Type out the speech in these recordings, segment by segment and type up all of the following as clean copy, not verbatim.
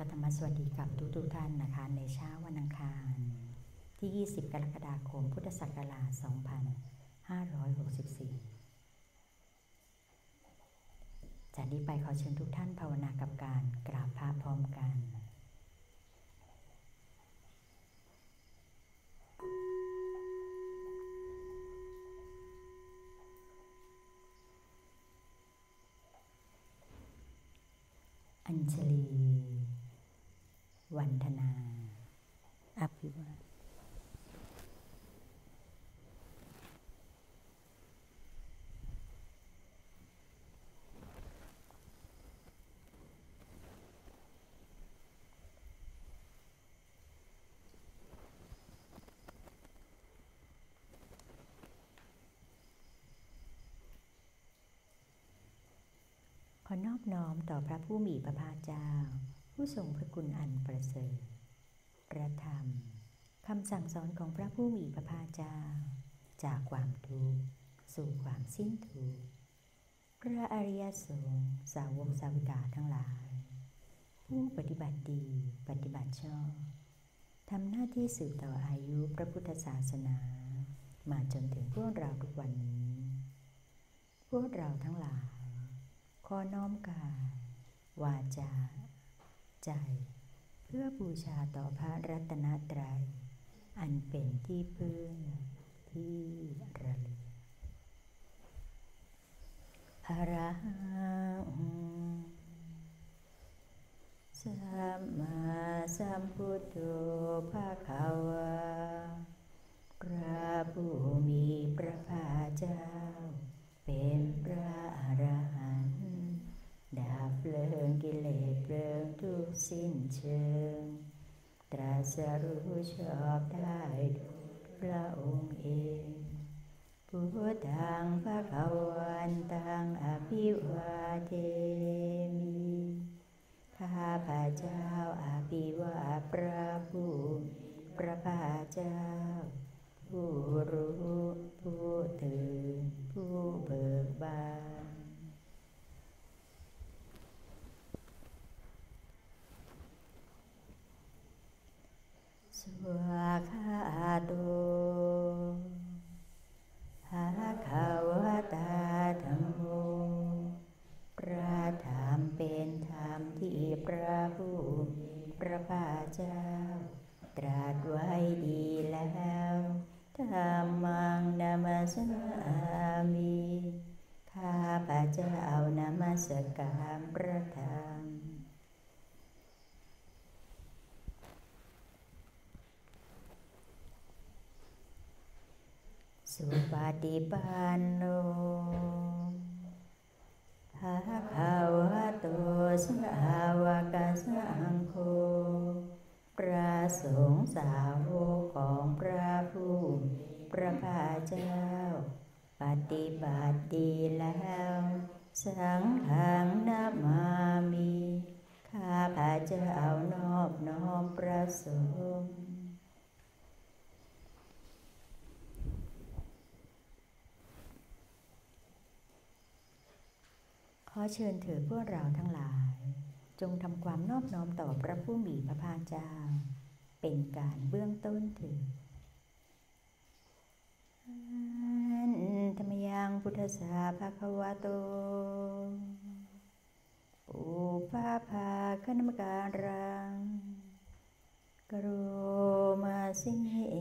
ธรรมสวัสดีกับทุกท่านนะคะในเช้าวันอังคารที่ 20 กรกฎาคม พุทธศักราช 2564 จากนี้ไปขอเชิญทุกท่านภาวนากับการกราบพระพร้อมกันอัญชลีวันธนาอภิวาทขอนอบน้อมต่อพระผู้มีพระภาคเจ้าผู้ทรงพระคุณอันประเสริฐพระธรรมคำสั่งสอนของพระผู้มีพระภาคเจ้าจากความทุกข์สู่ความสิ้นทุกข์พระอริยสงฆ์สาวกสาวิกาทั้งหลายผู้ปฏิบัติดีปฏิบัติชอบทำหน้าที่สืบต่ออายุพระพุทธศาสนามาจนถึงพวกเราทุกวันนี้พวกเราทั้งหลายขอน้อมกายวาจาใจเพื่อบูชาต่อพระรัตนตรัยอันเป็นที่พึ่งที่ระลึกอะระหังสัมมาสัมพุทโธภะคะวะพระผู้มีพระภาคเจ้าเป็นพระอรหันต์ดับเพลิงกิเลสเพลิงทุกข์สิ้นเชิงตรัสรู้ชอบได้พระองค์เองพุทธังภคะวันตังอภิวาเทมิข้าพระเจ้าอภิวาทพระผู้พระภาคเจ้าผู้รู้ผู้ตื่นผู้เบิกบานสวากขาโตภะคะวะตาธัมโมพระธรรมเป็นธรรมที่พระผู้พระภาคเจ้าตรัสไว้ดีแล้วธัมมังนามัสสามิข้าพระเจ้านมัสการพระธรรมสุปฏิปันโนภะคะวะโตสาวกสังโฆพระสงฆ์สาวกของพระผู้พระภาคเจ้าปฏิบัติดีแล้วสังฆังนะมามิข้าพระเจ้านอบน้อมพระสงฆ์ขอเชิญเถิดพวกเราทั้งหลายจงทำความนอบน้อมต่อพระผู้มีพระภาคเจ้าเป็นการเบื้องต้นเถิดธรรมยังพุทธัสสะภะคะวะโตปุพพะภาคณมการังกโรมาสิเอ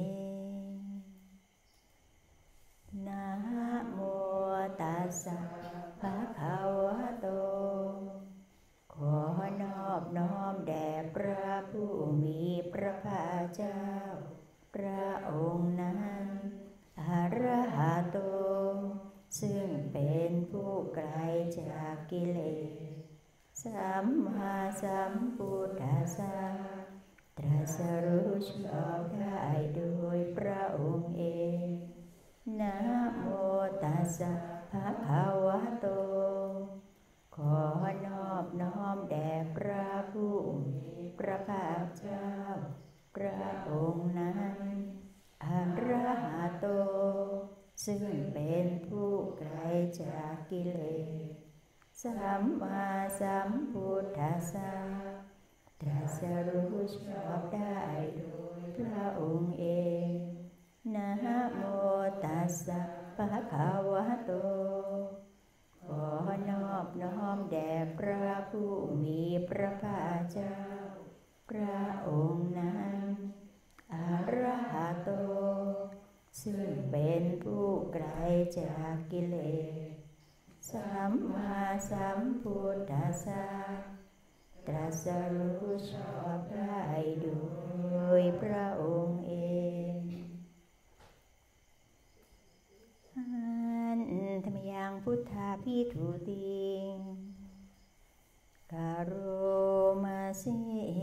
นะโมตัสสะภะคะวะโตขอนอบน้อมแด่พระผู้มีพระภาคเจ้าพระองค์นั้นอรหัตโตซึ่งเป็นผู้ไกลจากกิเลสสัมมาสัมพุทธัสสะตรัสรู้ชอบได้โดยพระองค์เองนะโมตัสสะภะคะวะโตขอนอบน้อมแด่พระผู้มีพระภาคเจ้าพระองค์นั้นอรหัตโตซึ่งเป็นผู้ไกลจากกิเลสสัมมาสัมพุทธัสสะตตรัสรู้ชอบได้โดยพระองค์เองนะโมตัสสะภะคะวะโตขอนอบน้อมแด่พระผู้มีพระภาคเจ้าพระองค์นั้นอรหัตโตซึ่งเป็นผู้ไกลจากกิเลสสัมมาสัมพุทธัสสะตรัสรู้ชอบได้โดยพระองค์เองธรรมยังพุทธาภิทุติงกโรมาสิ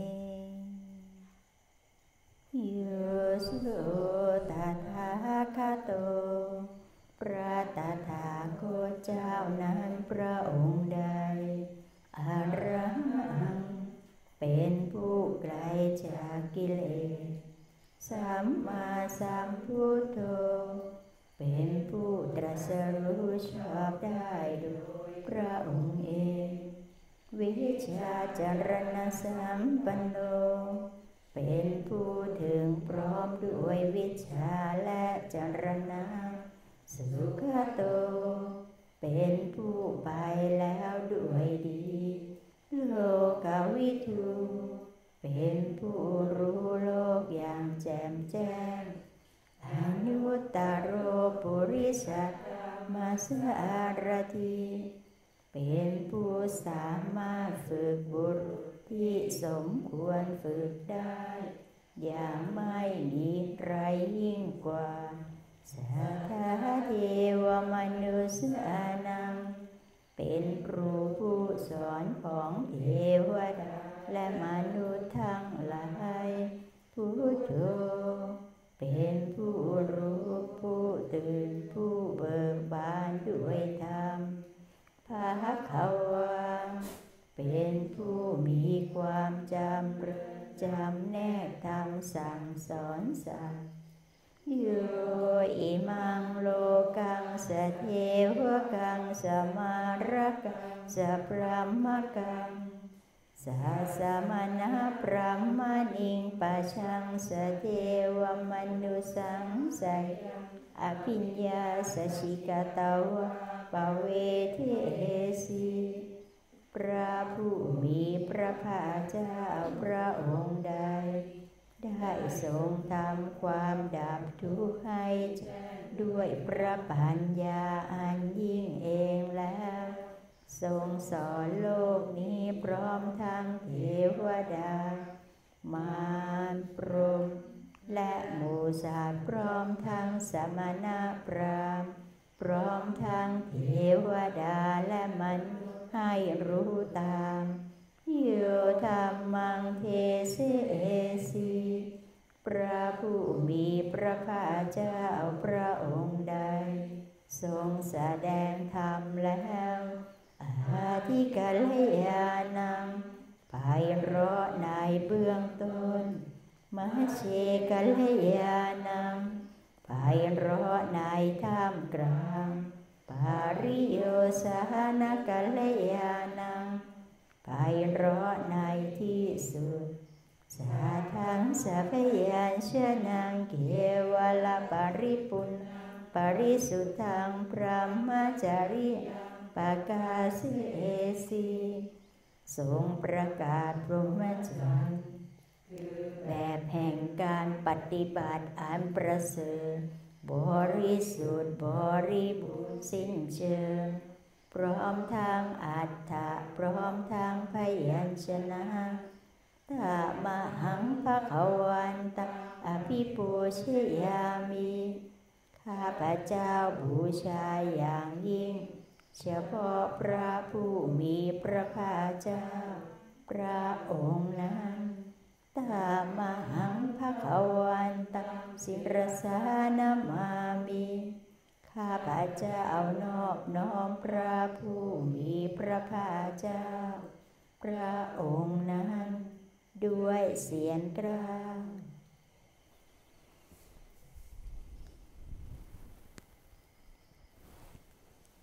โยสุตถาคโตพระตถาคตเจ้านั้นพระองค์ใดอรหังเป็นผู้ไกลจากกิเลสสัมมาสัมพุทโธเป็นผู้ตรัสรู้ชอบได้โดยพระองค์เองวิชชาจรณะสัมปันโนเป็นผู้ถึงพร้อมด้วยวิชชาและจรณะสุขโตเป็นผู้ไปแล้วด้วยดีโลกวิทูเป็นผู้รู้โลกอย่างแจ่มแจ้งอนุตตโรปุริสมาสารถีเป็นผู้สามารถฝึกบุรุษที่สมควรฝึกได้อย่างไม่มีใครยิ่งกว่าสัทธาเทวมนุษย์นังเป็นครูผู้สอนของเทวดาและมนุษย์ทั้งหลายพุทโธเป็นผู้รู้ผู้ตื่นผู้เบิกบานด้วยธรรมภควาเป็นผู้มีความจำแนกธรรมสั่งสอนสัตว์โยอิมังโลกังสเทวกังสมารกังสพรหมกังสัสมณะพรหมณิงปัจฉังสเทวมนุสังสยังอภิญญาสชิกตาวะปเวเทสีพระผู้มีพระภาคเจ้าพระองค์ใดได้ทรงทำความดับทุกข์ให้ด้วยพระปัญญาอันยิ่งเองแล้วทรงสอนโลกนี้พร้อมทั้งเทวดามารพรหมและหมู่สัตว์พร้อมทั้งสมณพราหมณ์พร้อมทั้งเทวดาและมนุษย์ให้รู้ตามโยธรรมังเทเสสีพระผู้มีพระภาคเจ้าพระองค์ใดทรงแสดงธรรมแล้วอาทิกัลยาณังไพเราะในเบื้องต้นมหเชกัลยาณังไพเราะในท่ามกลางปาริโยสานกัลยาณังไพเราะในที่สุดสาทังสัพยัญชนะเกวลปริปุณปริสุทธังพรหมจาริปกาเสสีทรงประกาศพรหมจรรย์แบบแห่งการปฏิบัติอันประเสริฐบริสุทธิ์บริบูรณ์สิ้นเชิงพร้อมทางอัตถะพร้อมทางพยัญชนะตามหังภวันตังอภิปูชยามิข้าพเจ้าบูชาอย่างยิ่งเฉพาะพระผู้มีพระภาคเจ้าพระองค์นั้นตามหังภวันตังศิรสานามามิข้าพเจ้านอบน้อมพระผู้มีพระภาคเจ้าพระองค์นั้นด้วยเสียงกล้าว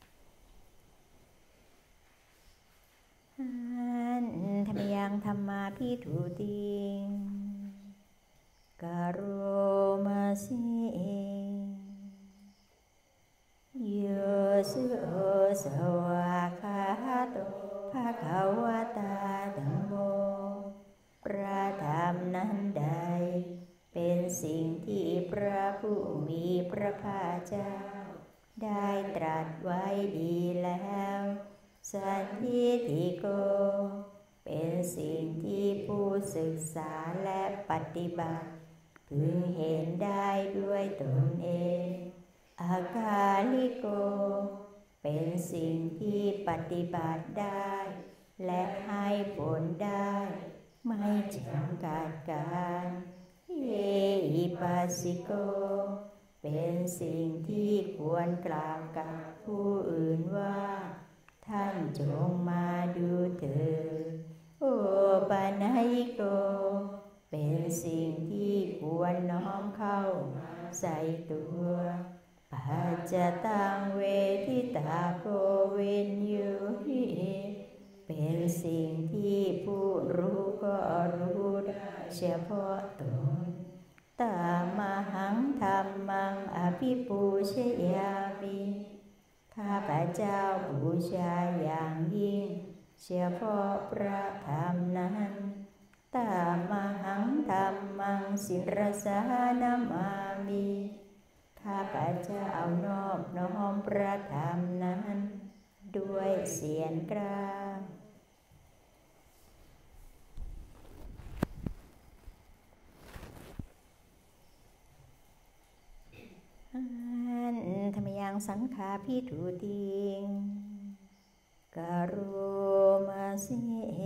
ธรรมยังธรรมาภิทุติงกโรมาสิโยสุโอสวากขาโตภะคะวะตาธัมโมพระธรรมนั้นใดเป็นสิ่งที่พระผู้มีพระภาคเจ้าได้ตรัสไว้ดีแล้วสันทิฏฐิโกเป็นสิ่งที่ผู้ศึกษาและปฏิบัติพึงเห็นได้ด้วยตนเองอากาลิโกเป็นสิ่งที่ปฏิบัติได้และให้ผลได้ไม่จำกัดการเอหิปัสสิโกเป็นสิ่งที่ควรกล่าวกับผู้อื่นว่าท่านจงมาดูเถิดโอปนัยโกเป็นสิ่งที่ควรน้อมเข้าใส่ตัวปัจจตังเวทิตาโกวินยูหิเป็นสิ่งที่ผู้รู้ก็รู้ได้เฉพาะตนตามหังธรรมังอภิปูชยามิข้าพเจ้าบูชาอย่างยิ่งเฉพาะพระธรรมนั้นตามหังธรรมังศิรสานามามิข้าพเจ้านอบน้อมพระธรรมนั้นด้วยเสียงกล้าวธรรมยังสังฆาภิทุติงกโรมาสิ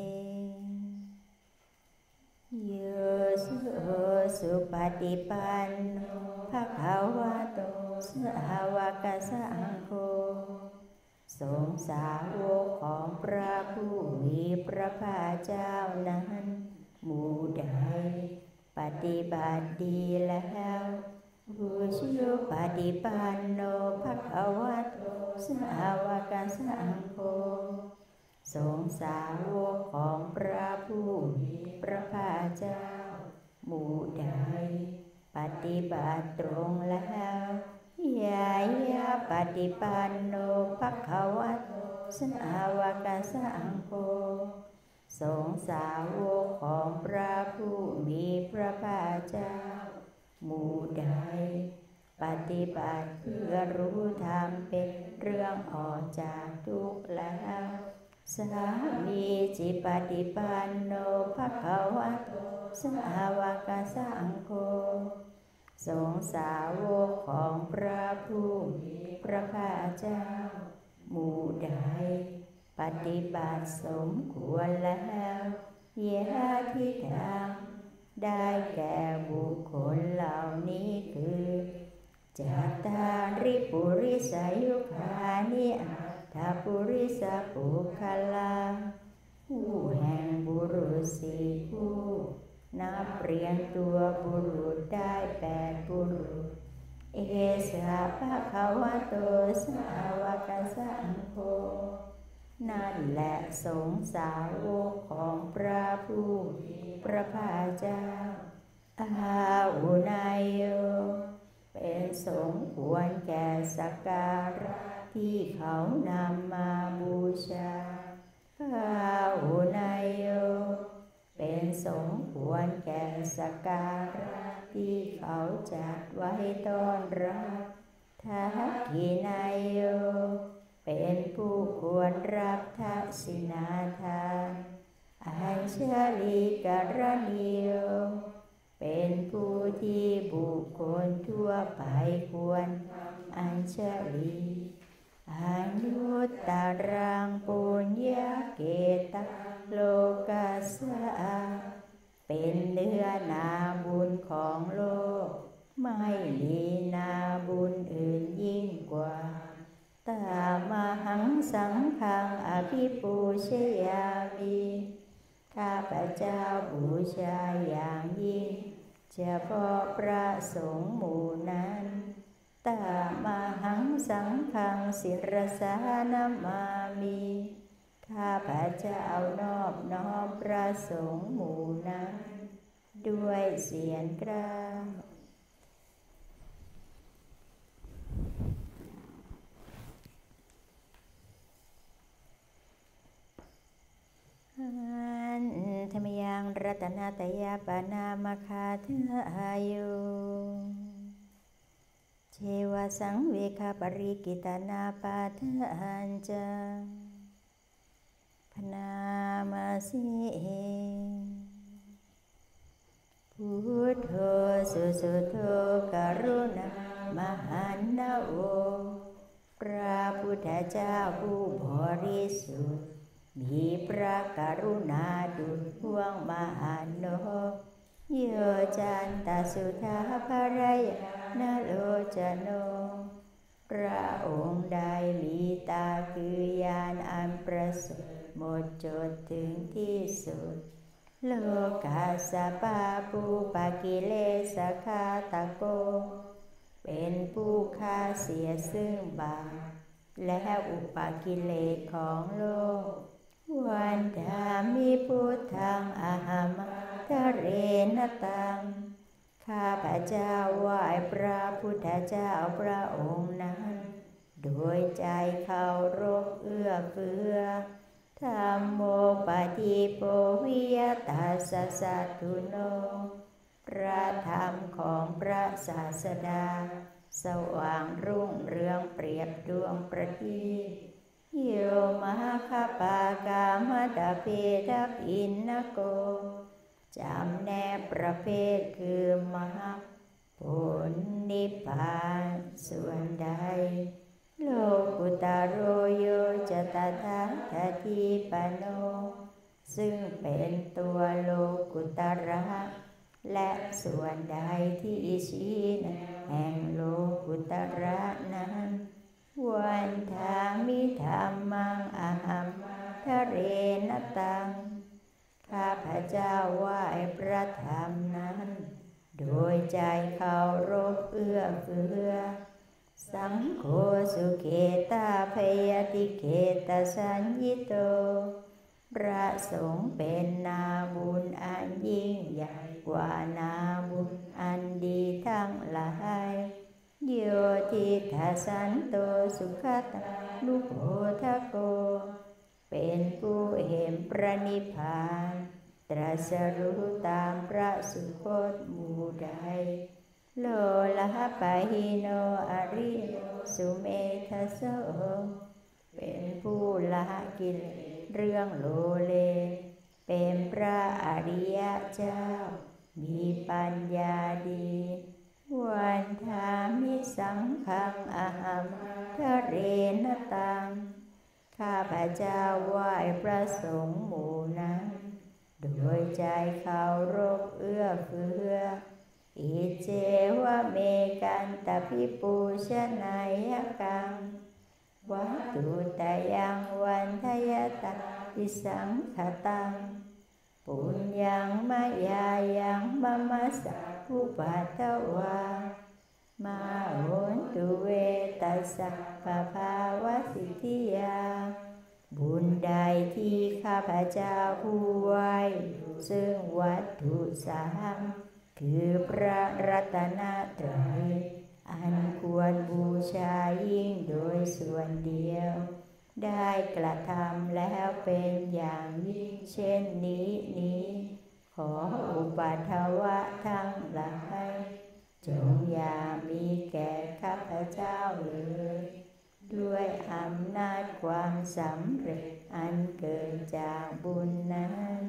โยสุปฏิปันโนภะคะวะโตสาวกสังโฆสงฆ์สาวกของพระผู้มีพระภาคเจ้านั้นหมู่ใดปฏิบัติดีแล้วผู้ชื่อปฏิปันโนภะคะวะโตสาวกสังโฆสงฆ์สาวกของพระผู้มีพระภาคเจ้าหมู่ใดปฏิบัติตรงแล้วยายาปฏิปันโนภะคะวะโตสาวกสังโฆสงฆ์สาวกของพระผู้มีพระภาคเจ้าหมู่ใดปฏิบัติเพื่อรู้ธรรมเป็นเรื่องออกจากทุกข์แล้วสามีจิปฏิปันโนภะคะวะโตสาวกสังโฆสงฆ์สาวกของพระผู้มีพระภาคเจ้าหมู่ใดปฏิบัติสมควรแล้วยะทิฏฐังได้แก่บุคคลเหล่านี้คือจัตตาริปุริสายุคานิอัตถปุริสปุคคลาผู้แห่งบุรุษสี่ผู้นับเรียงตัวบุรุษได้8บุรุษเอสะภะคะวะโตสาวกสังโฆนั่นแหละสงฆ์สาวกของพระผู้มีพระภาคเจ้าอาหุนายโยเป็นสงฆ์ควรแก่สักการะที่เขานำมาบูชาอาหุนายโยเป็นสงฆ์ควรแก่สักการะที่เขาจัดไว้ต้อนรับทักขินายโยเป็นผู้ควรรับทักษิณาทานอัญชลีกรณีโยเป็นผู้ที่บุคคลทั่วไปควรอัญชลีอนุตตรังปุญญเกตังโลกัสสะเป็นเนื้อนาบุญของโลกไม่มีนาบุญอื่นยิ่งกว่าตามหังสังฆังอภิปูชยามิข้าพเจ้าบูชาอย่างยิ่งเฉพาะพระสงฆ์หมู่นั้นตามหังสังฆังศิรสานามามิขข้าพเจ้านอบน้อมพระสงฆ์หมู่นั้นด้วยเสียงกล้าวธรรมยังรัตนาตยาปานามคาทายุเชวสังเวคปริกิตานาปาทันจาพนามาสิพุทโธสุสุโธกรุณามหันนะโอพระพุทธเจ้าผู้บริสุทธิ์มีพระกรุณาดุจดวงมหานพโยจันตสุธาภรยนโลจโนพระองค์ใดมีตาคือญาณอันประเสริฐหมดจดถึงที่สุดโลกัสสปาปูปกิเลสคาตโกเป็นผู้ฆ่าเสียซึ่งบาปและอุปกิเลสของโลกวันธามิพุทธังอหัมทะเรนตังข้าพเจ้าไหว้พระพุทธเจ้าพระองค์นั้นโดยใจเคารพเอื้อเฟื้อธัมโมปฏิโปวิยตัสสะสัตถุโนพระธรรมของพระศาสดาสว่างรุ่งเรืองเปรียบดวงประทีปโยมหคปากามตเพทอินนโกจำแนกประเภทคือมรรคผลนิพพานส่วนใดโลกุตโรโยจตถาคติปันโนซึ่งเป็นตัวโลกุตระและส่วนใดที่ชี้แห่งโลกุตระนั้นวันทางมิธรรมังอหัมทะเรนตังข้าพเจ้าไหว้พระธรรมนั้นโดยใจเคารพเอื้อเฟื้อสังโฆสุเขตาพยติเขตสัญญิโตพระสงฆ์เป็นนาบุญอันยิ่งใหญ่กว่านาบุญอันดีทั้งหลายโยทิทัสสันโตสุขตานุโพธโกเป็นผู้เห็นพระนิพพานตรัสรู้ตามพระสุคตหมู่ใดโลละปะหิโนอริโยสุเมทัสโสเป็นผู้ละกิเลสเรื่องโลเลเป็นพระอริยเจ้ามีปัญญาดีวันธามิสังฆังอหัมทะเรนตังข้าพเจ้าไหว้พระสงฆ์หมู่นั้นโดยใจเคารพเอื้อเฟื้ออิเจวะเมกันตพิปูชนายกังวัตถุตยังวันทยตาทิสังขตังปุญญังมายายังมะมะสัพพุปัตตวามาโหนตุเวตัสสะปะภาวะสิทธิยาบุญใดที่ข้าพเจ้าผู้ไหว้ซึ่งวัตถุสามคือพระรัตนตรัยอันควรบูชายิ่งโดยส่วนเดียวได้กระทำแล้วเป็นอย่างยิ่งเช่นนี้ขออุปัฏฐวะทั้งหลายจงอย่ามีแก่ข้าพเจ้าเลยด้วยอำนาจความสำเร็จอันเกิดจากบุญนั้น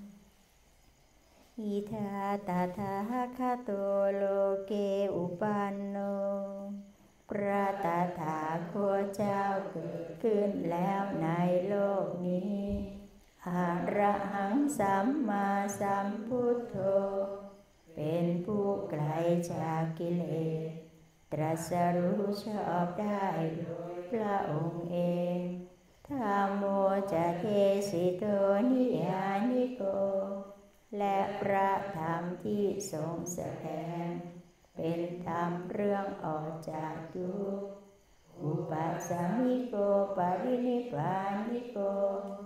อิทาตถาคโตโลเกอุปันโนพระตถาคตเจ้าเกิดขึ้นแล้วในโลกนี้อะระหังสัมมาสัมพุทโธเป็นผู้ไกลจากกิเลสตรัสรู้ชอบได้โดยพระองค์เองธัมโมจะเทสิโตนิยานิโกและพระธรรมที่ทรงแสดงเป็นธรรมเรื่องออกจากทุกข์อุปัสสมิโกปรินิพพานิโก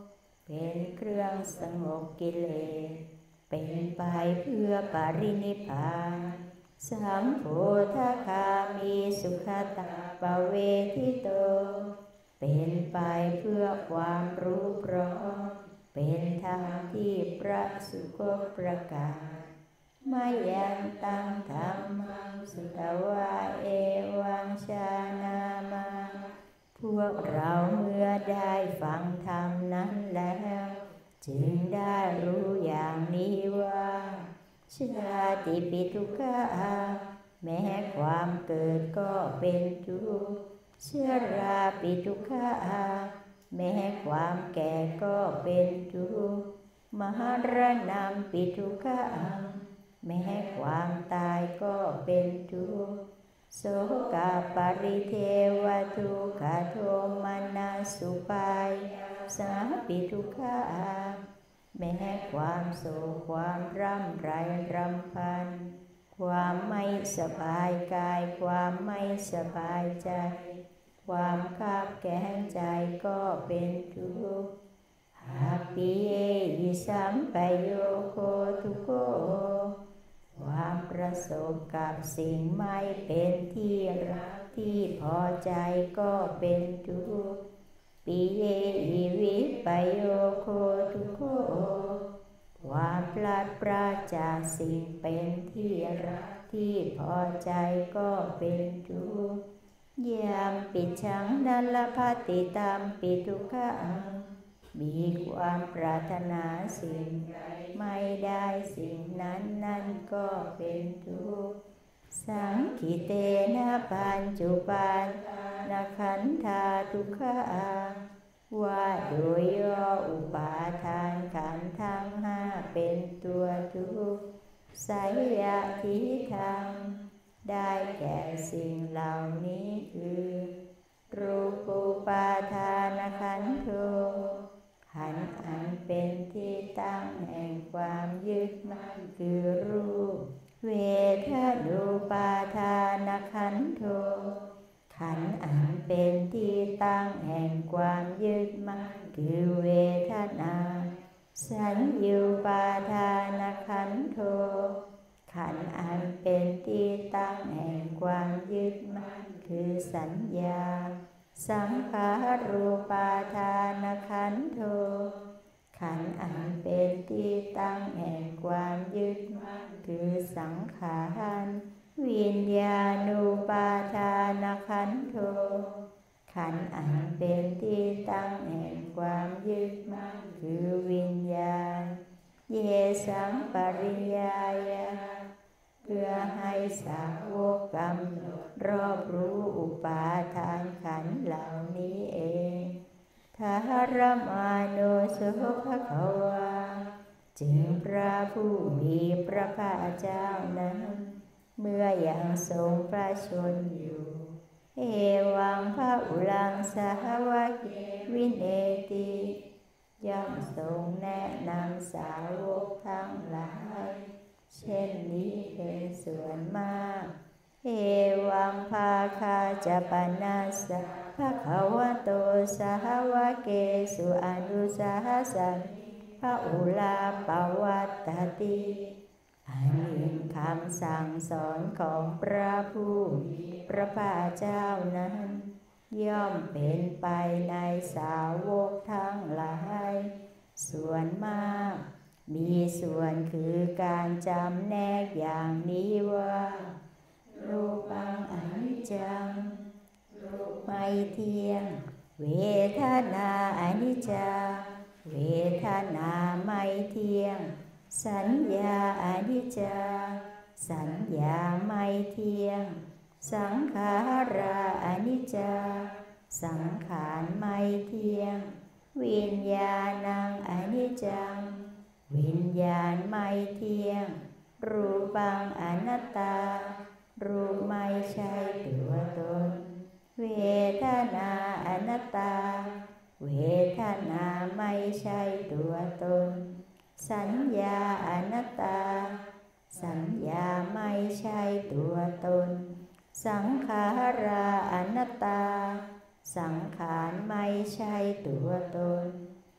เป็นเครื่องสงบกิเลสเป็นไปเพื่อปรินิพพานสัมโพธคามีสุขตาปเวทิโตเป็นไปเพื่อความรู้พร้อมเป็นธรรมที่พระสุคตประกาศมายันตังธรรมังสุตวาเอวังชานามาพวกเราเมื่อได้ฟังธรรมนั้นแล้วจึงได้รู้อย่างนี้ว่าชาติปิทุกขาแม้ความเกิดก็เป็นทุกข์ชราปิทุกขาแม้ความแก่ก็เป็นทุกข์มรณะปิทุกขาแม้ความตายก็เป็นทุกข์โสกปริเทวทุกขโทมนัสสุปายาสาปิทุกขาแม้ความโศกความร่ำไรรำพันความไม่สบายกายความไม่สบายใจความคับแค้นใจก็เป็นทุกข์อาปิเยหิสัมปโยโคทุกโขความประสบกับสิ่งไม่เป็นที่รักที่พอใจก็เป็นทุกข์ปิเยหิวิปโยโคทุกโขความพลัดพรากจากสิ่งเป็นที่รักที่พอใจก็เป็นทุกข์ยามปิชังนัลลภติตามปิทุกขังมีความปรารถนาสิ่งใดไม่ได้สิ่งนั้นนั่นก็เป็นทุกข์สังขิเตนะปัญจุปันนขันธาทุกขาว่าโดยย่ออุปาทานขันธ์ทั้งห้าเป็นตัวทุกข์ไสยทิฏฐังได้แก่สิ่งเหล่านี้คือรูปุปาทานขันธ์โธขันธ์อันเป็นที่ตั้งแห่งความยึดมั่นคือรูปเวทนูปาทานขันธ์โธขันธ์อันเป็นที่ตั้งแห่งความยึดมั่นคือเวทนาสัญญูปาทานขันธ์โธขันธ์อันเป็นที่ตั้งแห่งความยึดมั่นคือสัญญาสังขารูปาทานขันธ์โธขันธ์อันเป็นที่ตั้งแห่งความยึดมั่นคือสังขารวิญญาณูปาทานขันธ์โธขันธ์อันเป็นที่ตั้งแห่งความยึดมั่นคือวิญญาณเยสังปริยายะเพื่อให้สาวกกำหนดรอบรู้อุปาทานขันธ์เหล่านี้เองทารมานุโสภควาจึงพระผู้มีพระภาคเจ้านั้นเมื่อยังทรงพระชนอยู่เอวังพระอุลังสาวกวินเนติย่อมทรงแนะนำสาวกทั้งหลายเช่นนี้เป็นส่วนมากเอวังภาคาจะปนัสสะภะคะวะโตสาวเกสุอนุสาสะพระอุลาปวัตตติอันเป็นคำสั่งสอนของพระผู้มีพระภาคเจ้านั้นย่อมเป็นไปในสาวกทั้งหลายส่วนมากมีส่วนคือการจำแนกอย่างนี้ว่ารูปังอนิจจังรูปไม่เที่ยงเวทนาอนิจจาเวทนาไม่เที่ยงสัญญาอนิจจาสัญญาไม่เที่ยงสังขาราอนิจจาสังขารไม่เที่ยงวิญญาณังอนิจจังวิญญาณไม่เที่ยงรูปังอนัตตารูปไม่ใช่ตัวตนเวทนาอนัตตาเวทนาไม่ใช่ตัวตนสัญญาอนัตตาสัญญาไม่ใช่ตัวตนสังขาราอนัตตาสังขารไม่ใช่ตัวตน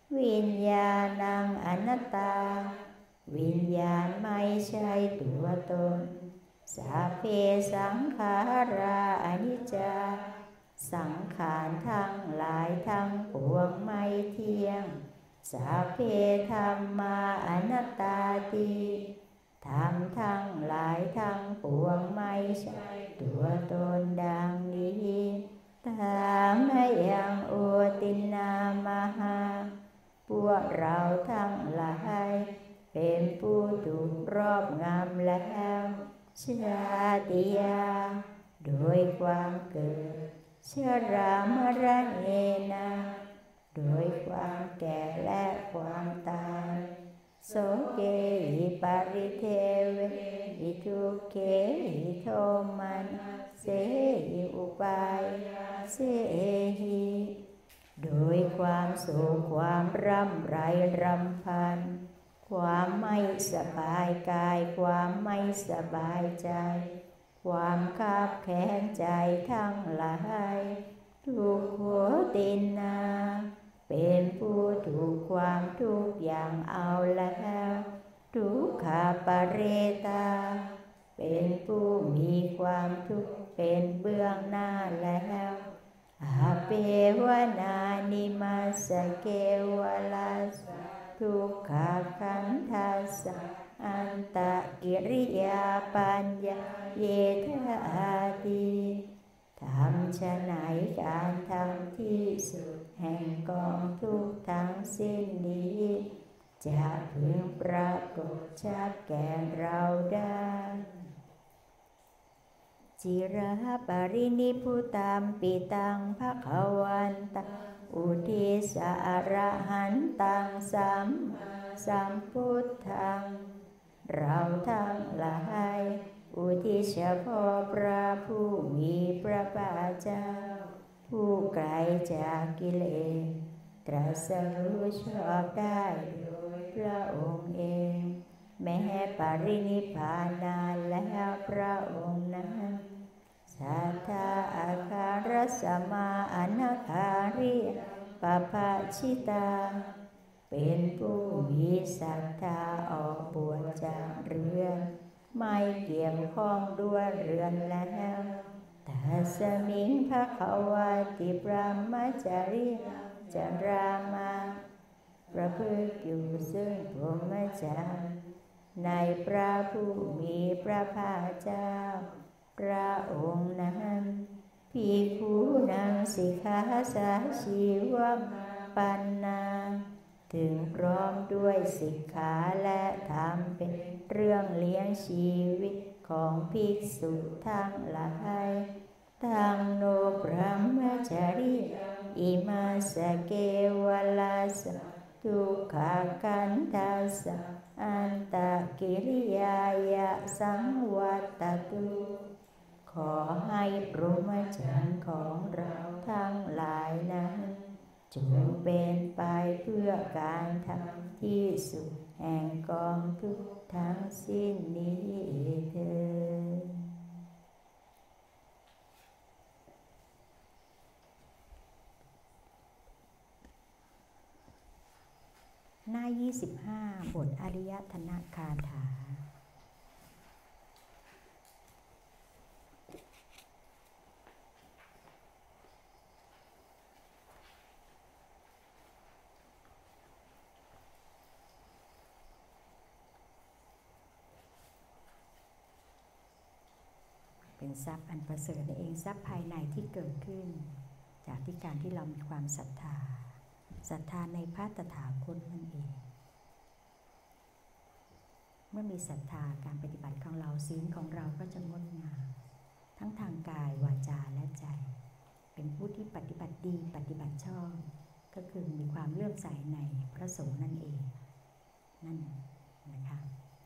วิญญาณังอนัตตาวิญญาณไม่ใช่ตัวตนสัพเพสังขาราอนิจจาสังขารทั้งหลายทั้งปวงไม่เที่ยงสัพเพธัมมาอนัตตาติธรรมทั้งหลายทั้งปวงไม่ใช่ตัวตนดังนี้ตามยังอุตินามหาพวกเราทั้งหลายเป็นผู้ถูกรอบงำแล้วชาติยาโดยความเกิดชรามรณเนะโดยความแก่และความตายโสเกหิปริเทเวหิทุกเขหิโทมันเสหิอุปายเสหิโดยความโศกความร่ำไรรำพันความไม่สบายกายความไม่สบายใจความคับแค้นใจทั้งหลายทุกโขตินนาเป็นผู้ถูกความทุกอย่างเอาแล้วทุกขปเรตาเป็นผู้มีความทุกข์เป็นเบื้องหน้าแล้วอาเปวนานิมัสสเกวลัสทุกขขันธัสสะอันตกิริยาปัญญาเยทาติทำฉะไหนการทำที่สุดแห่งกองทุกข์ทั้งสิ้นนี้จะพึงปรากฏชัดแก่เราได้จิระปรินิพพุตัมปิตังภคะวันตังอุทิสอรหันตังสัมมาสัมพุทธังเราทั้งหลายอุทิศเฉพาะพระผู้มีพระภาคเจ้าผู้ไกลจากกิเลสตรัสรู้ชอบได้โดยพระองค์เองแม้ปรินิพพานนานแล้วพระองค์นั้นสัทธาอาคารสมาอนาคาริปภาชิตาเป็นผู้มีศรัทธาออกบวชจากเรือนไม่เกี่ยวข้องด้วยเรือนแล้วตัสมิงภควติพรหมจริยจารามาประพฤติอยู่ซึ่งพรหมจรรย์ในพระผู้มีพระภาคเจ้าพระองค์นั้นภิกขุนังสิกขาสาชีวปันนาถึงพร้อมด้วยสิกขาและธรรมเป็นเรื่องเลี้ยงชีวิตของภิกษุทั้งหลายตังโนพรหมจริยอิมาสเกวลัสทุกขขันธัสสะอันตกิริยายะสังวัตตุขอให้พรหมจรรย์ของเราทั้งหลายนั้นจงเป็นไปเพื่อการทำที่สุดแห่งกองทุกข์ทั้งสิ้นนี้เถิดหน้า25บทอริยธนคาถาเป็นทรัพย์อันประเสริฐเองทรัพย์ภายในที่เกิดขึ้นจากที่การที่เรามีความศรัทธาในพระตถาคตนั่นเองเมื่อมีศรัทธาการปฏิบัติของเราศีลของเราก็จะงดงามทั้งทางกายวาจาและใจเป็นผู้ที่ปฏิบัติดีปฏิบัติชอบก็คือมีความเลื่อมใสในพระสงฆ์นั่นเองนั่นนะคะ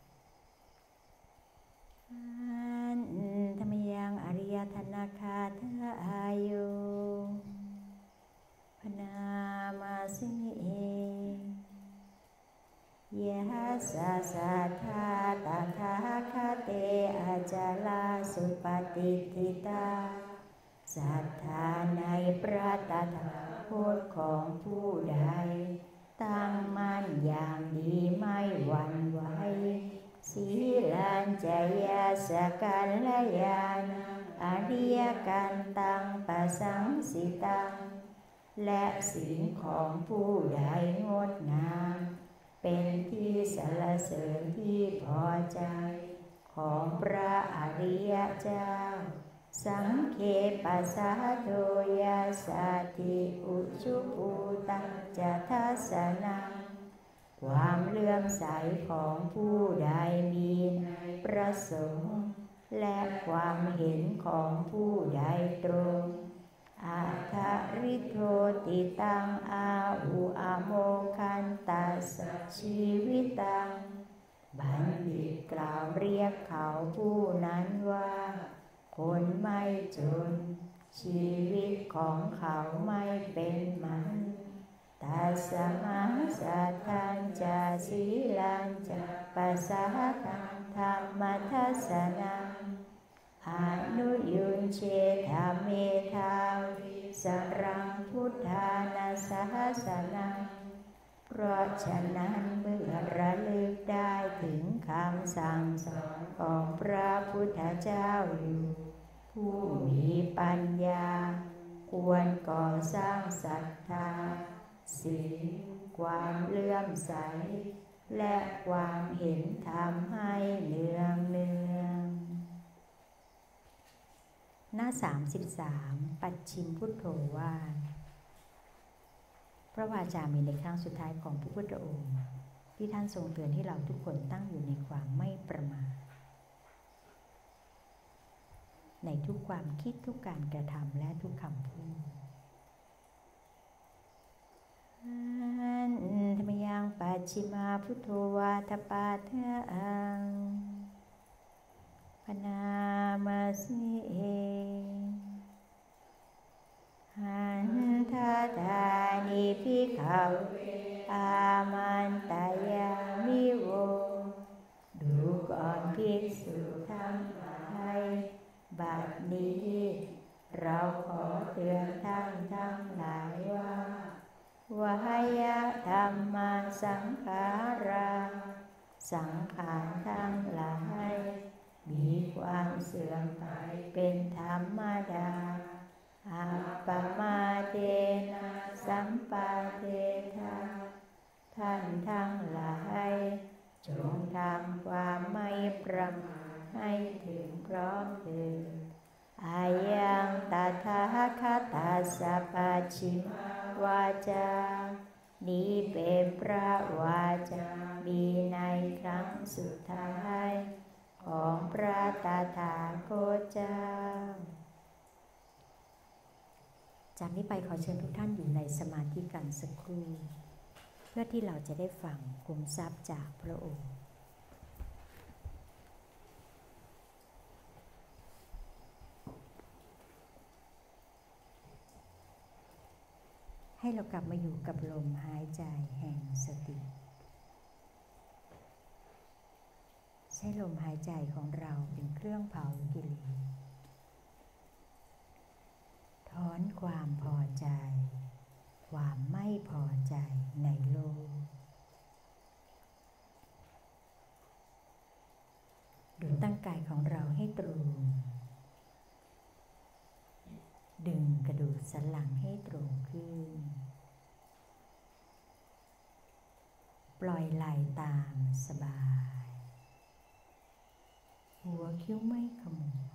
ธรรมยังอริยธนาคาทาอายุพนามาสิยะสะสะทาตถาคเตอาจาลาสุปฏิทิตาศรัทธาในพระตถาคตของผู้ใดตั้งมั่นอย่างดีไม่หวั่นไหวศีลัญจยาสกัลยาณังอริยกันตังปสังสิตังและศีลของผู้ใดงดงามเป็นที่สรรเสริญที่พอใจของพระอริยเจ้าสังเคปัสสะโทยาสัตถิอุชุปูตังจะทัสสนังความเลื่อมใสของผู้ใดมีในพระสงฆ์และความเห็นของผู้ใดตรงอาทาริโทติตังอาหุอโมคันตัสสะชีวิตังบัณฑิตกล่าวเรียกเขาผู้นั้นว่าคนไม่จนชีวิตของเขาไม่เป็นมันตัสมาสัทธัญจะศีลัญจะปัสสะทังธรรมทัสสนังอนุยุญเชธาเมธาวิสรังพุทธานาสหัสสนังเพราะฉะนั้นเมื่อระลึกได้ถึงคำสั่งสอนของพระพุทธเจ้าอยู่ผู้มีปัญญาควรก่อสร้างศรัทธาศีลความเลื่อมใสและความเห็นธรรมให้เนืองหน้า33ปัจฉิมพุทโธวาทพระวาจามีในครั้งสุดท้ายของพระพุทธองค์ที่ท่านทรงเตือนให้เราทุกคนตั้งอยู่ในความไม่ประมาทในทุกความคิดทุกการกระทำและทุกคำพูดธรรมยังปัจฉิมาพุทโธวาทปาทังปนามาสิเอหันทาทานิภิกขเวอามันตายามิโวดูก่อนภิกษุทั้งหลายบัดนี้เราขอเตือนท่านทั้งหลายว่าวายธรรมสังขาราสังขารทั้งหลายมีความเสื่อมไปเป็นธรรมดาอัปปมาเทนะสัมปาเทธาท่านทั้งหลายจงทำความไม่ประมาทให้ถึงพร้อมเถิดอายังตถาคตาสัพพัชชิมวาจานี้เป็นพระวาจามีในครั้งสุดท้ายของพระตถาคตเจ้าจากนี้ไปขอเชิญทุกท่านอยู่ในสมาธิกันสักครู่เพื่อที่เราจะได้ฟังคุมทรัพย์จากพระองค์ให้เรากลับมาอยู่กับลมหายใจแห่งสติใช้ลมหายใจของเราเป็นเครื่องเผากิเลสถอนความพอใจความไม่พอใจในโลกดูตั้งกายของเราให้ตรงดึงกระดูกสันหลังให้ตรงขึ้นปล่อยไหล่ตามสบายหัวคิ้วไม่ขมวด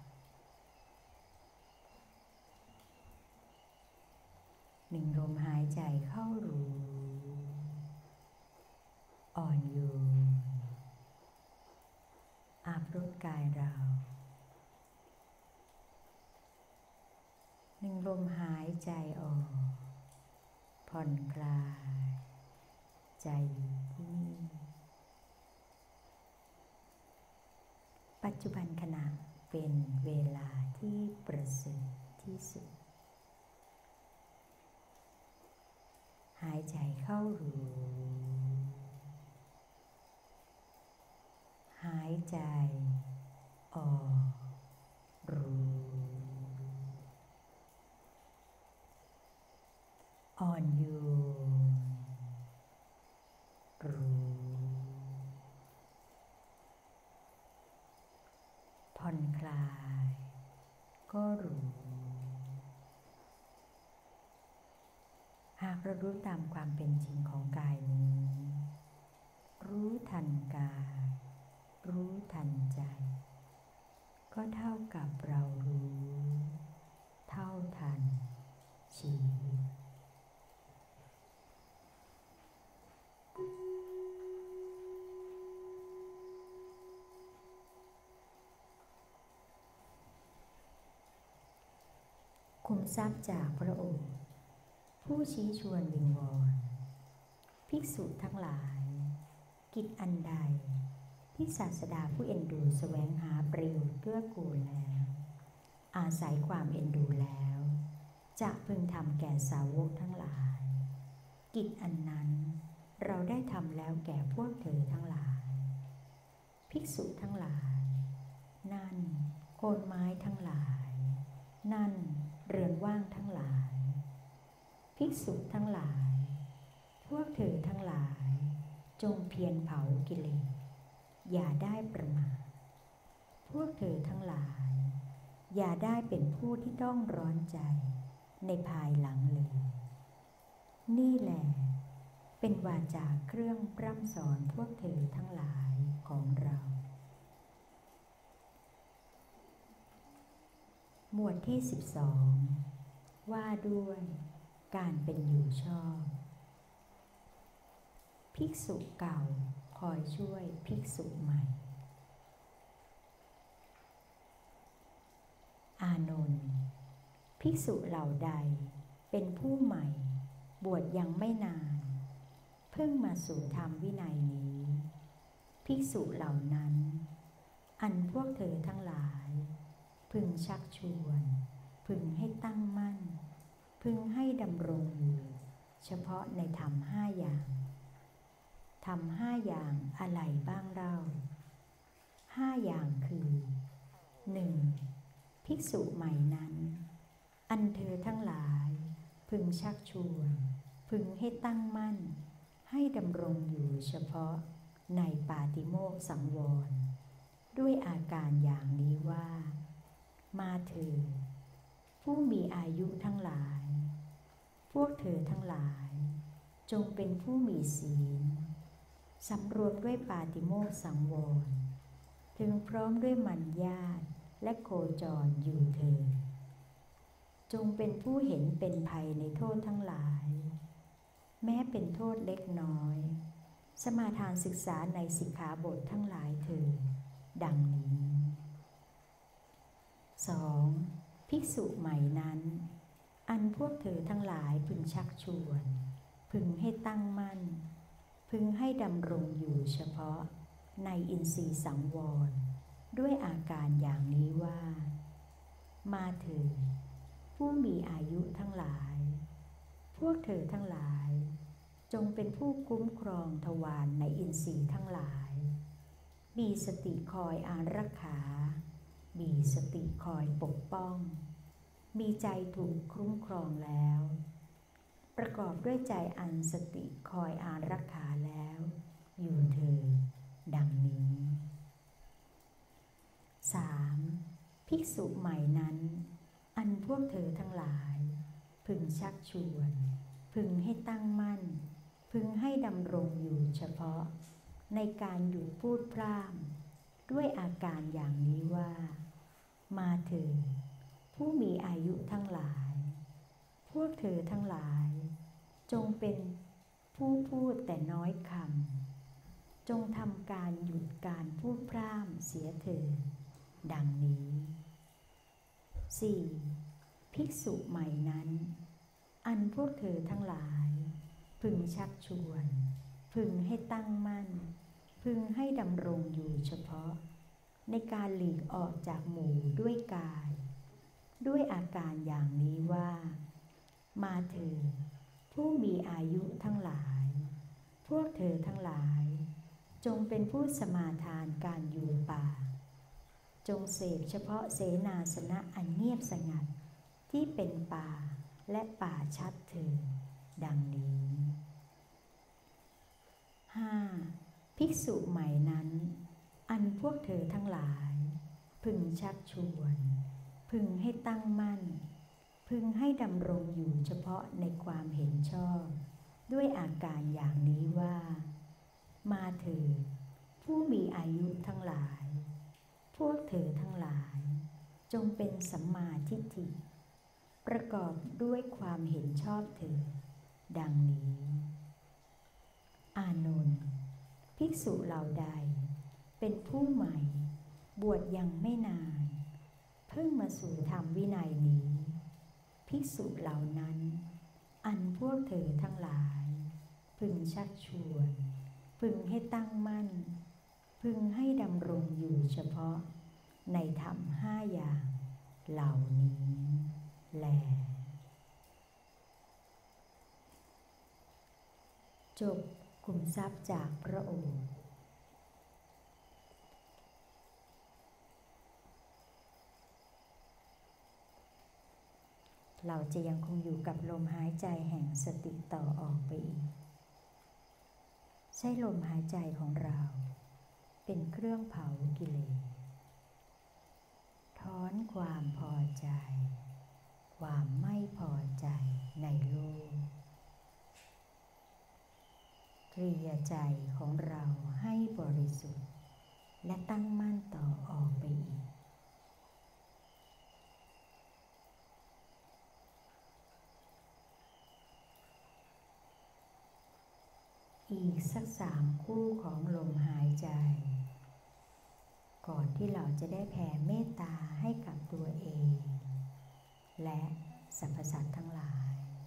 หนึ่งลมหายใจเข้ารู้อ่อนโยนอาบรู้กายเราหนึ่งลมหายใจออกผ่อนคลายใจอยู่ที่นี่ปัจจุบันขณะเป็นเวลาที่ประเสริฐที่สุดหายใจเข้ารู้หายใจออกรู้อ่อนโยนผ่อนคลายก็รู้หากเรารู้ตามความเป็นจริงของกายนี้รู้ทันกายรู้ทันใจก็เท่ากับเรารู้เท่าทันชีวิตคุมทรัพย์จากพระองค์ผู้ชี้ชวนวิงวอนภิกษุทั้งหลายกิจอันใดที่ศาสดาผู้เอ็นดูแสวงหาประโยชน์เกื้อกูลแล้วอาศัยความเอ็นดูแล้วจะพึงทำแก่สาวกทั้งหลายกิจอันนั้นเราได้ทำแล้วแก่พวกเธอทั้งหลายภิกษุทั้งหลายนั่นโคนไม้ทั้งหลายนั่นเรือนว่างทั้งหลายภิกษุทั้งหลายพวกเธอทั้งหลายจงเพียรเผากิเลสอย่าได้ประมาทพวกเธอทั้งหลายอย่าได้เป็นผู้ที่ต้องร้อนใจในภายหลังเลยนี่แหละเป็นวาจาเครื่องพร่ำสอนพวกเธอทั้งหลายของเราหมวดที่12ว่าด้วยการเป็นอยู่ชอบภิกษุเก่าคอยช่วยภิกษุใหม่อานนท์ภิกษุเหล่าใดเป็นผู้ใหม่บวชยังไม่นานเพิ่งมาสู่ธรรมวินัยนี้ภิกษุเหล่านั้นอันพวกเธอทั้งหลายพึงชักชวนพึงให้ตั้งมั่นพึงให้ดำรงอยู่เฉพาะในธรรม5 อย่างธรรม5 อย่างอะไรบ้างเล่า5 อย่างคือ 1. ภิกษุใหม่นั้นอันเธอทั้งหลายพึงชักชวนพึงให้ตั้งมั่นให้ดำรงอยู่เฉพาะในปาติโมกข์สังวรด้วยอาการอย่างนี้ว่ามาเถิดผู้มีอายุทั้งหลายพวกเธอทั้งหลายจงเป็นผู้มีศีลสำรวมด้วยปาติโมกข์สังวรถึงพร้อมด้วยมัญญาตและโคจรอยู่เถิดจงเป็นผู้เห็นเป็นภัยในโทษทั้งหลายแม้เป็นโทษเล็กน้อยสมาทานศึกษาในสิกขาบททั้งหลายเถิดดังนี้ 2. ภิกษุใหม่นั้นอันพวกเธอทั้งหลายพึงชักชวนพึงให้ตั้งมั่นพึงให้ดำรงอยู่เฉพาะในอินทรีย์สังวรด้วยอาการอย่างนี้ว่ามาเถิดผู้มีอายุทั้งหลายพวกเธอทั้งหลายจงเป็นผู้คุ้มครองทวารในอินทรีย์ทั้งหลายมีสติคอยอารักขามีสติคอยปกป้องมีใจถูกคุ้มครองแล้วประกอบด้วยใจอันสติคอยอารักขาแล้วอยู่เถิดดังนี้ 3. ภิกษุใหม่นั้นอันพวกเธอทั้งหลายพึงชักชวนพึงให้ตั้งมั่นพึงให้ดำรงอยู่เฉพาะในการหยุดพูดพร่ำด้วยอาการอย่างนี้ว่ามาเถิดผู้มีอายุทั้งหลายพวกเธอทั้งหลายจงเป็นผู้พูดแต่น้อยคำจงทำการหยุดการพูดพร่ำเสียเถิดดังนี้ 4. ภิกษุใหม่นั้นอันพวกเธอทั้งหลายพึงชักชวนพึงให้ตั้งมั่นพึงให้ดำรงอยู่เฉพาะในการหลีกออกจากหมู่ด้วยกายด้วยอาการอย่างนี้ว่ามาเถิดผู้มีอายุทั้งหลายพวกเธอทั้งหลายจงเป็นผู้สมาทานการอยู่ป่าจงเสพเฉพาะเสนาสนะอันเงียบสงัดที่เป็นป่าและป่าชัดเถิดดังนี้ 5. ภิกษุใหม่นั้นอันพวกเธอทั้งหลายพึงชักชวนพึงให้ตั้งมั่นพึงให้ดำรงอยู่เฉพาะในความเห็นชอบด้วยอาการอย่างนี้ว่ามาเถิดผู้มีอายุทั้งหลายพวกเธอทั้งหลายจงเป็นสัมมาทิฏฐิประกอบด้วยความเห็นชอบเถิดดังนี้อานนท์ภิกษุเหล่าใดเป็นผู้ใหม่บวชยังไม่นานเพิ่งมาสู่ธรรมวินัยนี้ภิกษุเหล่านั้นอันพวกเธอทั้งหลายพึงชักชวนพึงให้ตั้งมั่นพึงให้ดำรงอยู่เฉพาะในธรรม5อย่างเหล่านี้แลจบขุมทรัพย์จากพระโอษฐ์เราจะยังคงอยู่กับลมหายใจแห่งสติต่อออกไปอีกใช้ลมหายใจของเราเป็นเครื่องเผากิเลสถอนความพอใจความไม่พอใจในโลกเกลี่ยใจของเราให้บริสุทธิ์และตั้งมั่นต่อออกไปอีกสัก3 คู่ของลมหายใจก่อนที่เราจะได้แผ่เมตตาให้กับตัวเองและสรรพสัตว์ทั้งหลาย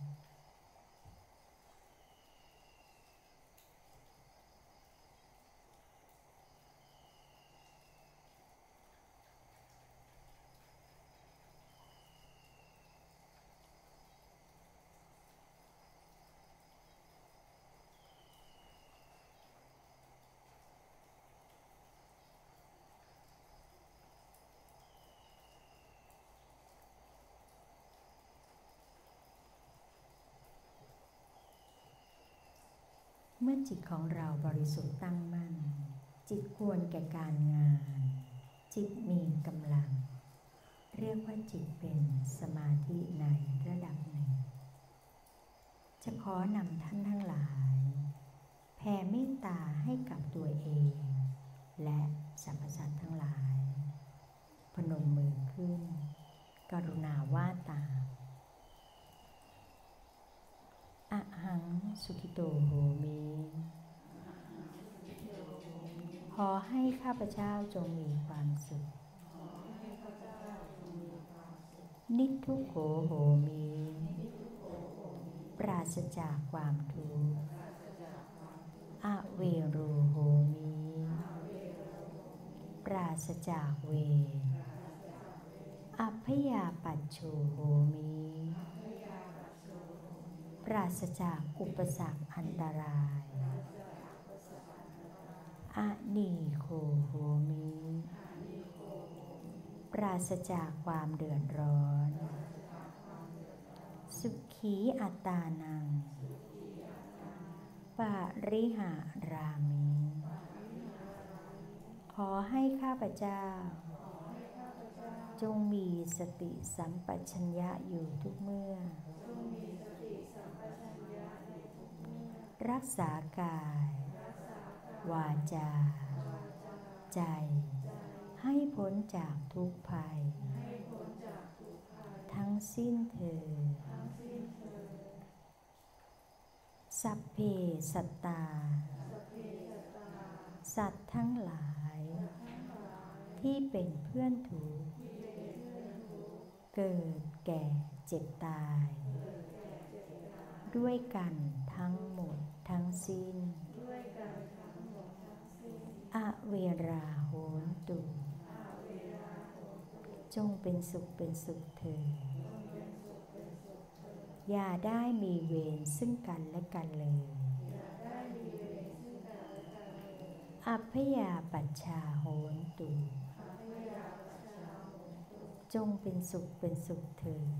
เมื่อจิตของเราบริสุทธิ์ตั้งมั่นจิตควรแก่การงานจิตมีกำลังเรียกว่าจิตเป็นสมาธิในระดับหนึ่งจะขอนำท่านทั้งหลายแผ่เมตตาให้กับตัวเองและสรรพสัตว์ทั้งหลายพนมมือขึ้นกรุณาว่าตามอะหังสุขิโตโหมิขอให้ข้าพเจ้าจงมีความสุขนิพทุกโขโหมิปราศจากความทุกข์อเวโรโหมิปราศจากเวรอัพยาปัชโชโหมิปราศจากอุปสรรคอันตรายอะนีโคโหมิปราศจากความเดือดร้อนสุขีอัตตานังปาริหารามิขอให้ข้าพเจ้าจงมีสติสัมปชัญญะอยู่ทุกเมื่อรักษากายวาจาใจให้พ้นจากทุกภัยทั้งสิ้นเถิดสัพเพสัตตาสัตว์ทั้งหลายที่เป็นเพื่อนทุกข์เกิดแก่เจ็บตายด้วยกันทั้งหมดทั้งสิ้นอเวราโหนตุจงเป็นสุขเป็นสุขเถิดอย่าได้มีเวรซึ่งกันและกันเลยอัพยาปัชชาโหนตุจงเป็นสุขเป็นสุขเถิด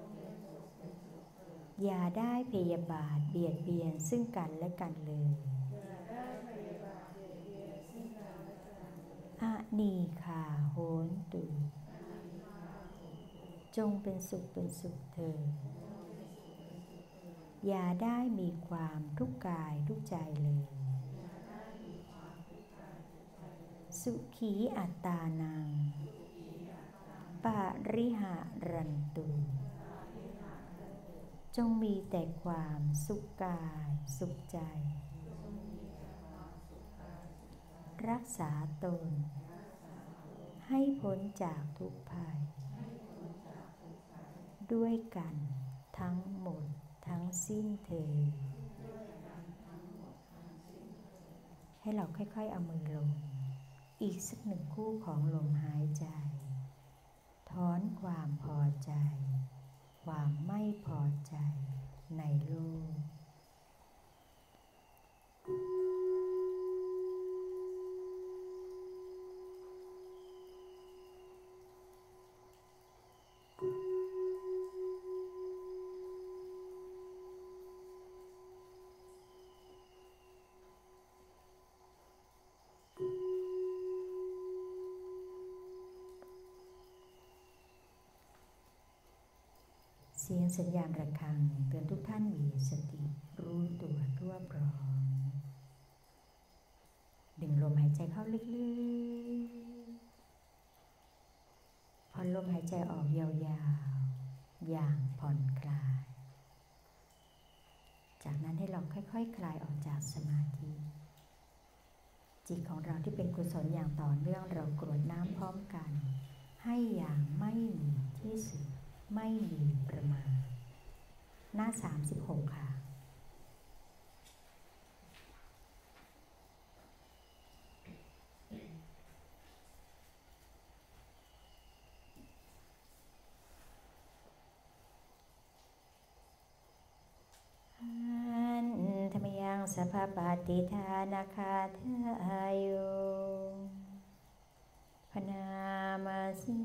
อย่าได้พยาบาทเบียดเบียนซึ่งกันและกันเลยอนีขาโหนตุจงเป็นสุขเถิดอย่าได้มีความทุกข์กายทุกใจเลยสุขีอัตตานังปริหารันตุจงมีแต่ความสุขกายสุขใจรักษาตนให้พ้นจากทุกภัยด้วยกันทั้งหมดทั้งสิ้นเถิดให้เราค่อยๆเอามือลงอีกสักหนึ่งคู่ของลมหายใจถอนความพอใจความไม่พอใจในโลกเสียงสัญญาณระฆังเตือนทุกท่านมีสติรู้ตัวทั่วพร้อมดึงลมหายใจเข้าลึกๆพอลมหายใจออกยาวๆอย่างผ่อนคลายจากนั้นให้เราค่อยๆคลายออกจากสมาธิจิตของเราที่เป็นกุศลอย่างต่อเนื่องเรากรวดน้ำพร้อมกันให้อย่างไม่มีที่สุดไม่มีประมาณหน้า36ค่ะธรรมยังสัพพปาติทานาคาทายุพนามาสิ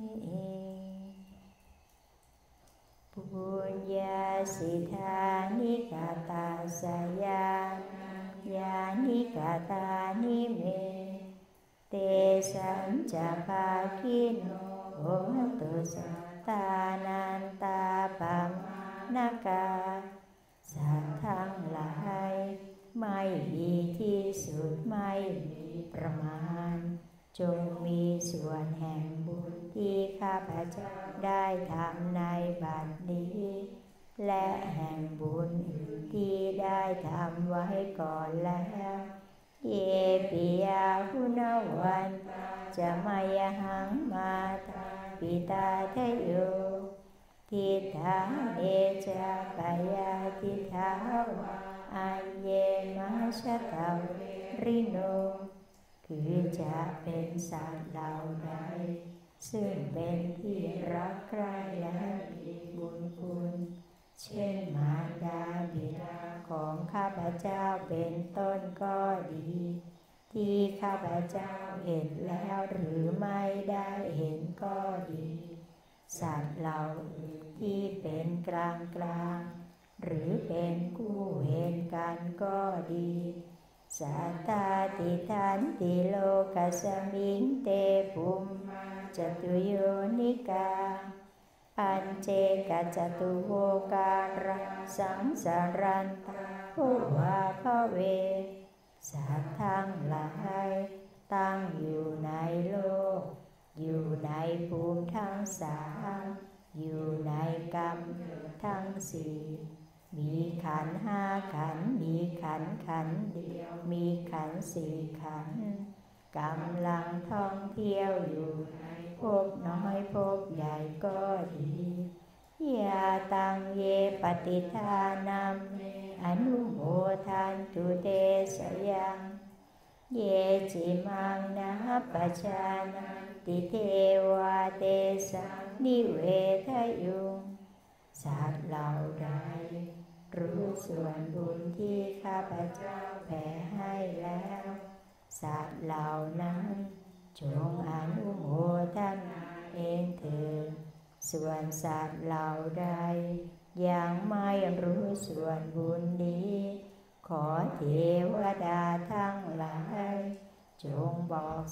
ปุญญาสิทานิกาตาสยายานิกาตานิเมเตสัญจภาคิโนโหตุสัตตานันตาปัมนากาสัตว์ทั้งหลายไม่มีที่สุดไม่มีประมาณจงมีส่วนแห่งบุญที่ข้าพเจ้าได้ทำในบัดนี้และแห่งบุญที่ได้ทำไว้ก่อนแล้วเยปิยาหุนวันจะมายหังมาตาปิตาเทโยทิฏฐาเนจาปยาทิฏฐาวะอัญเยมัชตาริโนคือจะเป็นสัตว์เหล่าใดซึ่งเป็นที่รักใคร่และมีบุญคุณเช่นมารดาบิดาของข้าพเจ้าเป็นต้นก็ดีที่ข้าพเจ้าเห็นแล้วหรือไม่ได้เห็นก็ดีสัตว์เหล่าอื่นที่เป็นกลางหรือเป็นคู่เวรกันก็ดีสัตตาติทันติโลกัสมิงเตปุมมาจตุโยนิกาปัญเจกจตุโวการังสังสารันตาภูวาภเวสัตว์ทั้งหลายตั้งอยู่ในโลกอยู่ในภูมิทั้งสามอยู่ในกรรมทั้งสี่มีขันธ์ห้าขันธ์มีขันธ์เดียวมีขันธ์สี่ขันธ์กำลังท่องเที่ยวอยู่ในภพน้อยภพใหญ่ก็ดียาตังเยปฏิทานัมอนุโมทันตุเตสยังเยจิมังนะปัจจานันติเทวาเตสังนิเวทยุงสัตว์เหล่าใดรู้ส่วนบุญที่ข้าพเจ้าแผ่ให้แล้วสัตว์เหล่านั้นจงอนุโมทนาเองเถิดส่วนสัตว์เหล่าใดยังไม่รู้ส่วนบุญนี้ขอเทวดาทั้งหลายจงบอกสัตว์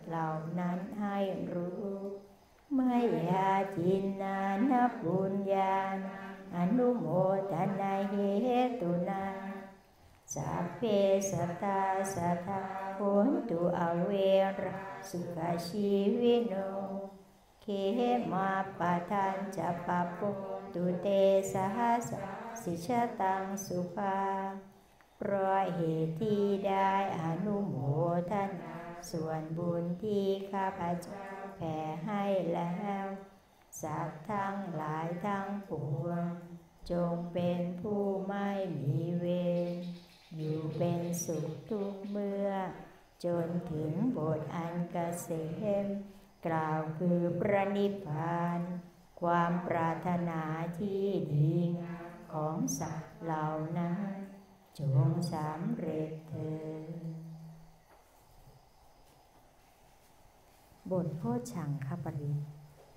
เหล่านั้นให้รู้มยาจินนานปุญญาอนุโมทนาเหตุนาสัพเพสัตตาสัทธาโหนตุอเวราสุขชีวิโนเขมาปะทันจะปะปุตุเตสหัสสิชตังสุภาเพราะเหตุที่ได้อนุโมทนาส่วนบุญที่ข้าพเจ้าแผ่ให้แล้วสัตว์ทั้งหลายทั้งปวงจงเป็นผู้ไม่มีเวรอยู่เป็นสุขทุกเมื่อจนถึงบทอันเกษมกล่าวคือพระนิพพานความปรารถนาที่ดีงามของสัตว์เหล่านั้นจงสำเร็จเถิดบทโพชฌังคปริต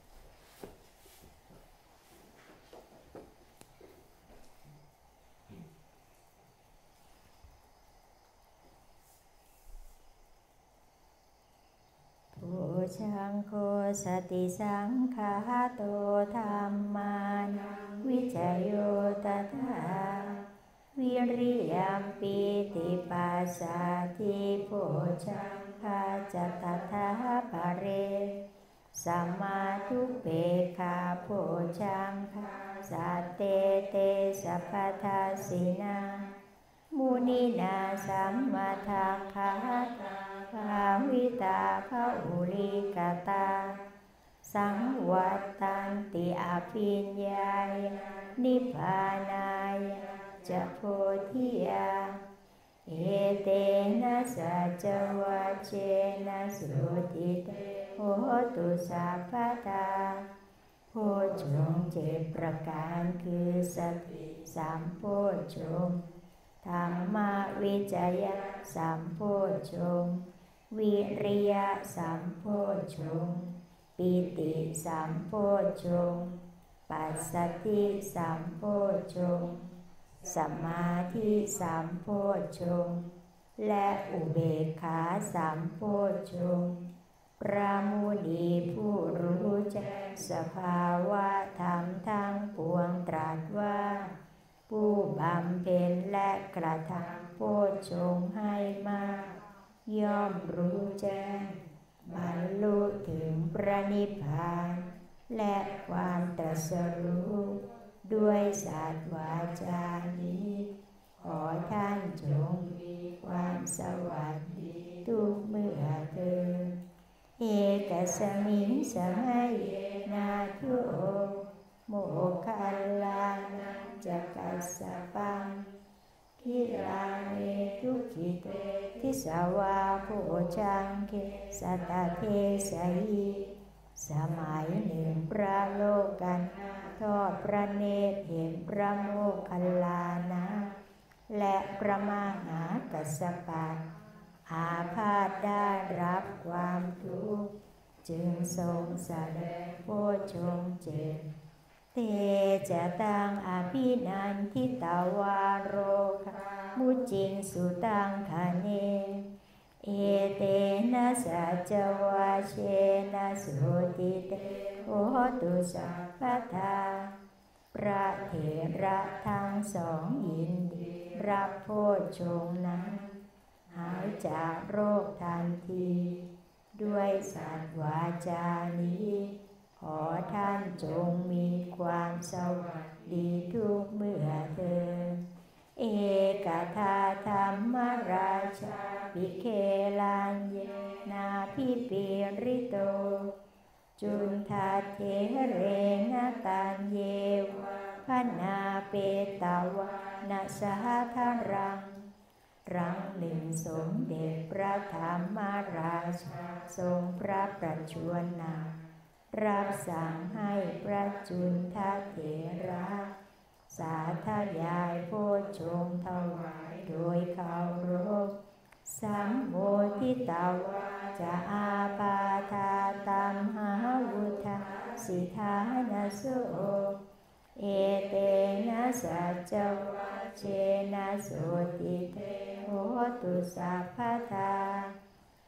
โพชังโฆสติสังฆาโตธัมมานังวิจโยตถาวิริยัมปิติปัสสาธิโพชังคาจัตถาภเรสัมมาทุเปขาโพชังคาสัตเตเตสัพพทัสสินามุนีนาสัมมาทัคขาภาวิตาภาอุลิกตาสังวัตตันติอภิญญายนิพพานายจะโพธิยาเอเตนะสัจวัชเชนะสุติเตโหตุสัพพตาโพชฌงค์7ประการคือสติสัมโพชฌงค์ธรรมวิจยะสัมโพชฌงค์วิริยะสัมโพชฌงค์ปิติสัมโพชฌงค์ปัสสัทธิสัมโพชฌงค์สมาธิสัมโพชฌงค์และอุเบกขาสัมโพชฌงค์พระมุนีผู้รู้แจ้งสภาวะธรรมทั้งปวงตรัสว่าผู้บำเพ็ญและกระทำโพชฌงค์ให้มากย่อมรู้แจ้งบรรลุถึงพระนิพพานและความตรัสรู้ด้วยสัตวาจานี้ขอท่านจงมีความสวัสดีทุกเมื่อเถิดเอกสมิงสมัยนาทุโอโมคคัลลานังจักกัสสปังคิลาเนทุขิเตทิสาวาโพชังเคสัตเทสยิสมัยหนึ่งพระโลกันทอดพระเนตรเห็นพระโมคคัลลานะและพระมหากัสสปะอาพาธได้รับความทุกข์จึงทรงแสดงโพชฌงค์7เตจะตังอภินันทิตาวาโรคะมุจิงสุตังคเนเอเตนะสัจวะเชนะสุติเตโหตุสัพพทาพระเถระทั้งสองยินดีรับโพชฌงค์นั้นหายจากโรคทันทีด้วยสัตวาจานี้ขอท่านจงมีความสวัสดีทุกเมื่อเถิดเอกทาธรรมราชาภิเคลันเยนาภิปิริโตจุนทาเทเรนะตันเยวะพนาเปตาวานะสหทารังครั้งหนึ่งสมเด็จพระธรรมราชาทรงพระประชวนารับสั่งให้พระจุนทเถระสาธยายโพชฌงค์ถวายโดยเคารพสัมโมทิตาวาจะอาปาทาตัมหาวุธาสิทานะโสเอเตนะสัจวัชเชนะโสติเตโหตุสัพพทา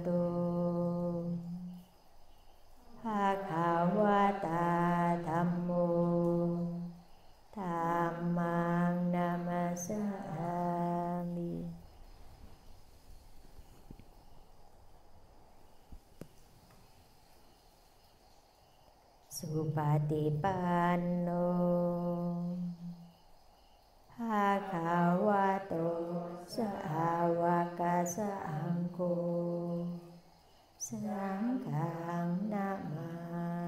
โตภะคะวะตาธัมโมธัมมังนามัสสามิสุปฏิปันโนภะคะวะโตสาวกสังโฆสังฆังนะมา